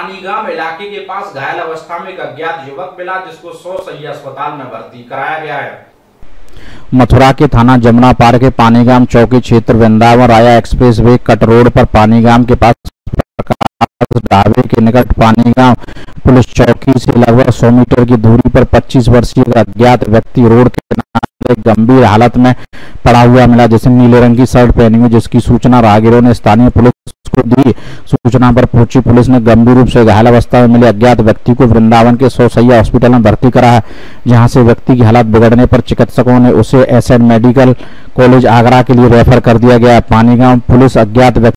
पानीगाम इलाके के पास घायल अवस्था में एक अज्ञात युवक मिला, जिसको 100 सैया अस्पताल में भर्ती कराया गया है। मथुरा के थाना जमुना पार के पानीगाम चौकी क्षेत्र वृंदावन राया एक्सप्रेस वे कट रोड पर पानीगाम के पास प्रकाश ढाबे के निकट पानीगाम पुलिस चौकी से लगभग 100 मीटर की दूरी पर 25 वर्षीय अज्ञात व्यक्ति रोड के किनारे गंभीर हालत में पड़ा हुआ मिला, जिसने नीले रंग की शर्ट पहनी हुई, जिसकी सूचना राहगीरों ने स्थानीय पुलिस को दी। सूचना पर पहुंची पुलिस ने गंभीर रूप से घायल अवस्था में मिले अज्ञात व्यक्ति को वृंदावन के 100 सैया हॉस्पिटल में भर्ती करा है, जहां से व्यक्ति की हालत बिगड़ने पर चिकित्सकों ने उसे एसएन मेडिकल कॉलेज आगरा के लिए रेफर कर दिया गया। पानीगाम पुलिस अज्ञात